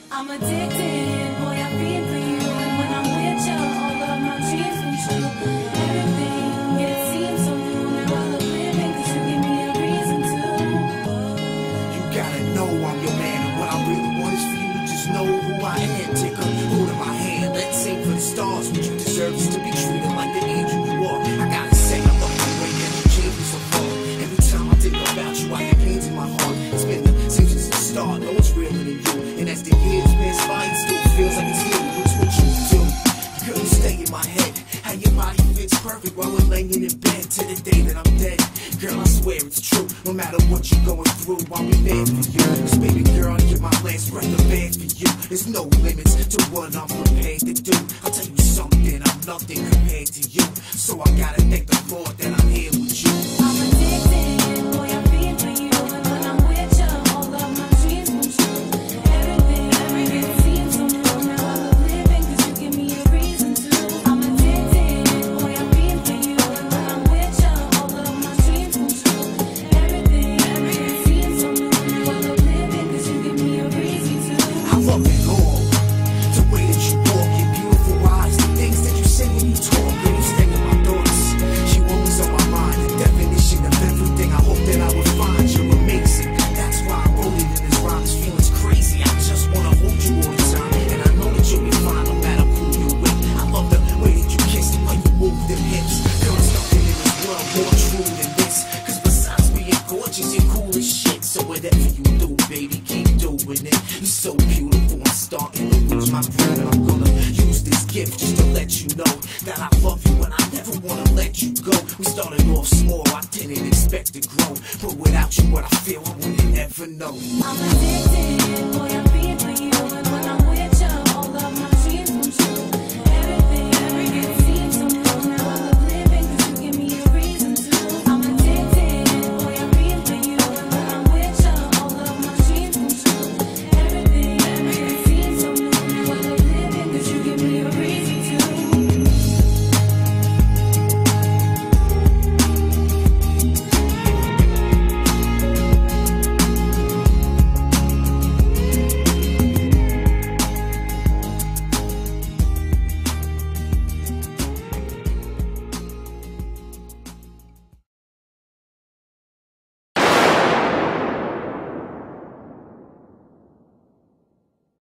I'm addicted, boy, I feel for you. And when I'm with you, all of my dreams come true. Everything, it seems so new. Now I love living, cause you give me a reason to. You gotta know I'm your man, and what I really want is for you to just know who I am. Take a hold of my hand, let's sing for the stars. What you deserve is to be treated like the angel you are. I gotta say, I love the way that you changed me so far. Every time I think about you, I get pains in my heart. It's been the same since the start, no one's realer than you. And as the years pass by, it still feels like it's new. It's what you do. Girl, you stay in my head. How your body fits perfect while we're laying in bed to the day that I'm dead. Girl, I swear it's true. No matter what you're going through, I'll be there for you. Cause baby girl, I give my last breath of bed for you. There's no limits to what I'm prepared to do. I'll tell you something, I'm nothing compared to you. So I gotta thank the Lord that I'm here with you. I'm addicted, boy, I feel for you. And when I'm with you, all of my dreams come true. Everything, it seems so new. Now I love living, cause you give me a reason to. I'm addicted, boy, I feel for you. And when I'm with you, all of my dreams come true. Everything, it seems so new. Now I love living, cause you give me a reason to. I love it all. The way that you walk, your beautiful eyes, the things that you say when you talk, and you stay in my thoughts. You always on my mind, the definition of everything. I hope that I will find you're amazing. That's why I wrote it in this rhyme. This feeling's crazy. I just wanna hold you all the time, and I know that you'll be fine no matter who you're with. I love the way that you kiss, the way you move them hips. Girl, there's nothing in this world more true than this. Cause besides being gorgeous, you're cool as shit. So whatever you do, baby, keep doing it. You're so beautiful, I'm starting to lose my breath. And I'm gonna use this gift just to let you know that I love you and I never wanna let you go. We started off small, I didn't expect to grow, but without you, what I feel, I wouldn't ever know. I'm addicted, boy, I feel for you. And when I'm